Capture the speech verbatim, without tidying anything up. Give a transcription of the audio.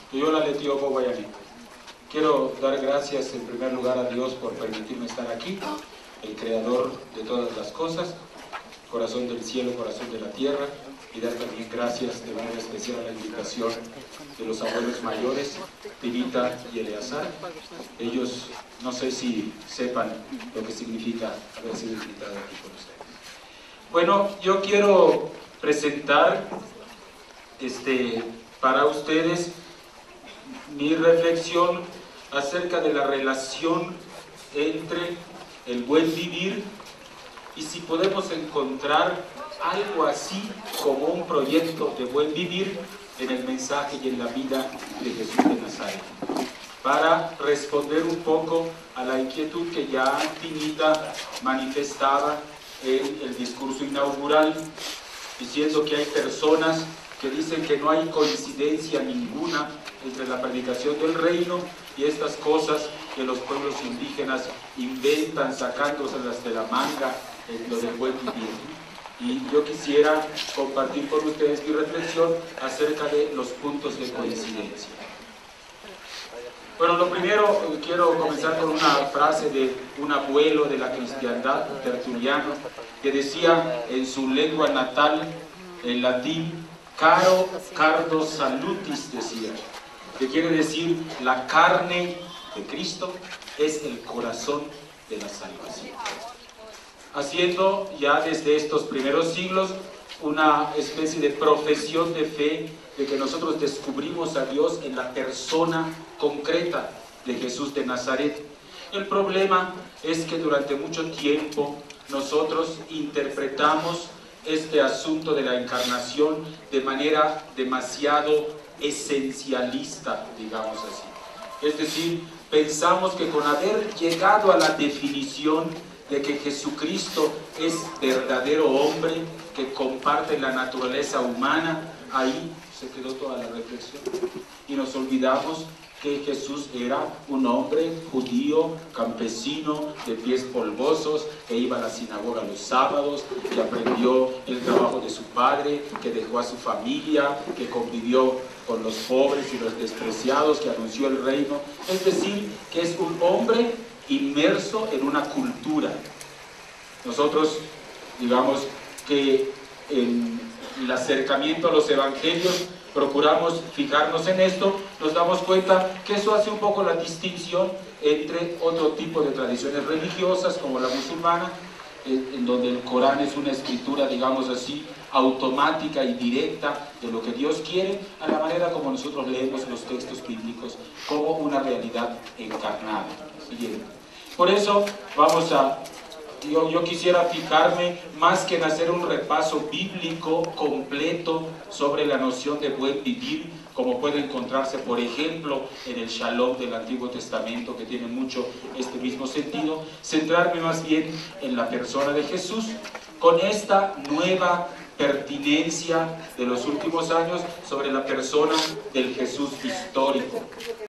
Yo la letio Bobayani. Quiero dar gracias en primer lugar a Dios por permitirme estar aquí, el creador de todas las cosas, corazón del cielo, corazón de la tierra, y dar también gracias de manera especial a la invitación de los abuelos mayores, Pirita y Eleazar. Ellos no sé si sepan lo que significa haber sido invitado aquí con ustedes. Bueno, yo quiero presentar este, para ustedes mi reflexión acerca de la relación entre el buen vivir y si podemos encontrar algo así como un proyecto de buen vivir en el mensaje y en la vida de Jesús de Nazaret, para responder un poco a la inquietud que ya Tinita manifestaba en el discurso inaugural, diciendo que hay personas que dicen que no hay coincidencia ninguna entre la predicación del reino y estas cosas que los pueblos indígenas inventan sacándoselas de la manga en lo del buen vivir. Y yo quisiera compartir con ustedes mi reflexión acerca de los puntos de coincidencia. Bueno, lo primero, quiero comenzar con una frase de un abuelo de la cristiandad, Tertuliano, que decía en su lengua natal, en latín, caro cardo salutis, decía, que quiere decir la carne de Cristo es el corazón de la salvación. Haciendo ya desde estos primeros siglos una especie de profesión de fe de que nosotros descubrimos a Dios en la persona concreta de Jesús de Nazaret. El problema es que durante mucho tiempo nosotros interpretamos este asunto de la encarnación de manera demasiado esencialista, digamos así. Es decir, pensamos que con haber llegado a la definición de que Jesucristo es verdadero hombre, que comparte la naturaleza humana, ahí se quedó toda la reflexión. Y nos olvidamos que Jesús era un hombre judío, campesino, de pies polvosos, que iba a la sinagoga los sábados, que aprendió el trabajo de su padre, que dejó a su familia, que convivió con los pobres y los despreciados, que anunció el reino. Es decir, que es un hombre inmerso en una cultura. Nosotros, digamos que en el acercamiento a los evangelios procuramos fijarnos en esto, nos damos cuenta que eso hace un poco la distinción entre otro tipo de tradiciones religiosas como la musulmana, en donde el Corán es una escritura, digamos así, automática y directa de lo que Dios quiere, a la manera como nosotros leemos los textos bíblicos como una realidad encarnada. Siguiente. Por eso vamos a, yo, yo quisiera fijarme más que en hacer un repaso bíblico completo sobre la noción de buen vivir, como puede encontrarse, por ejemplo, en el Shalom del Antiguo Testamento, que tiene mucho este mismo sentido, centrarme más bien en la persona de Jesús, con esta nueva pertinencia de los últimos años sobre la persona del Jesús histórico.